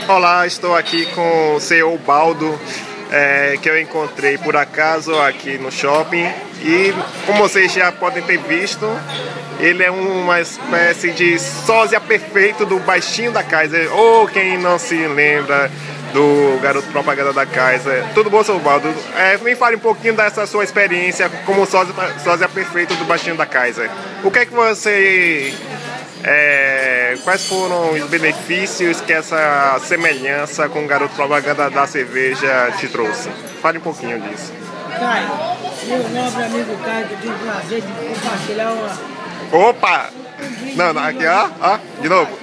Olá, estou aqui com o senhor Baldo, que eu encontrei por acaso aqui no shopping. E como vocês já podem ter visto, ele é uma espécie de sósia perfeito do baixinho da Kaiser. Ou quem não se lembra do garoto propaganda da Kaiser. Tudo bom, senhor Baldo? Me fale um pouquinho dessa sua experiência como sósia perfeito do baixinho da Kaiser. O que é que você... quais foram os benefícios que essa semelhança com o garoto propaganda da cerveja te trouxe? Fale um pouquinho disso. Caio, meu nobre amigo Caio, que eu tive o prazer de compartilhar uma... Opa! Não, aqui, ó, de novo.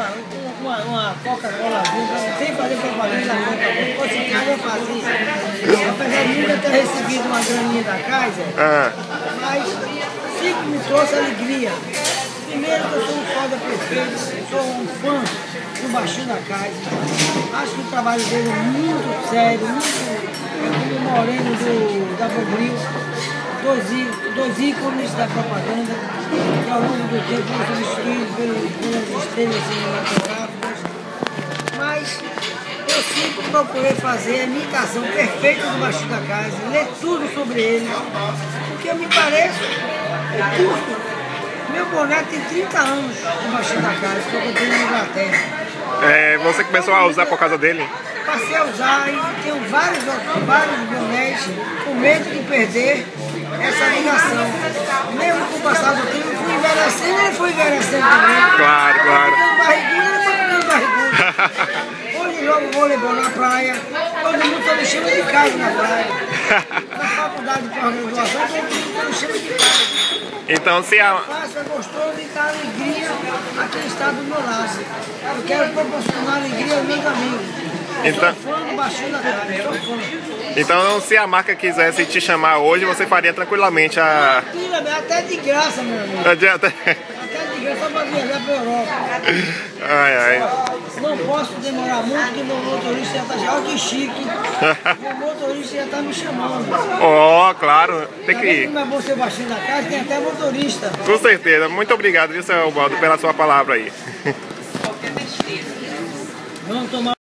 Uma Coca-Cola sem fazer propaganda da Coca-Cola. Se fosse Kaiser, eu fazia. Apesar de nunca ter recebido uma graninha da Kaiser, mas sempre me trouxe alegria. Primeiro que eu sou um foda perfeito, sou um fã do baixinho da Kaiser. Acho que o trabalho dele é muito sério, muito moreno da Bobril. Dois ícones da propaganda, que ao longo do tempo foram substituídos pelas estrelas cinematográficas. Mas eu sempre procurei fazer a imitação perfeita do baixinho da Kaiser, ler tudo sobre ele, porque eu me pareço, eu curto. Meu boné tem 30 anos no baixinho da Kaiser, que eu comprei na Inglaterra. Você começou a usar por causa dele? Passei a usar e tenho vários bonés com medo de perder essa ligação. Mesmo com o passar do tempo, eu fui envelhecendo, ele foi envelhecendo também. Claro. Ele foi ficando barrigudo. Hoje jogo voleibol na praia, todo mundo só me chama de Kaiser na praia. Na faculdade de pós-graduação, todo mundo só me chama de Kaiser. Então, se a... É gostoso e dá alegria a quem está do meu lado. Eu quero proporcionar alegria aos meus amigos. Eu sou fã do baixinho da Kaiser, sou fã. Então, se a marca quisesse te chamar hoje, você faria tranquilamente a... Até de graça, meu amigo. Até de graça, só para viajar para a Europa. Não posso demorar muito, porque meu motorista já está de chique. Meu motorista já está me chamando. Claro, tem que ir. Como é bom ser baixinho da casa, tem até motorista. Com certeza. Muito obrigado, viu, senhor Baldo, pela sua palavra aí. Vamos tomar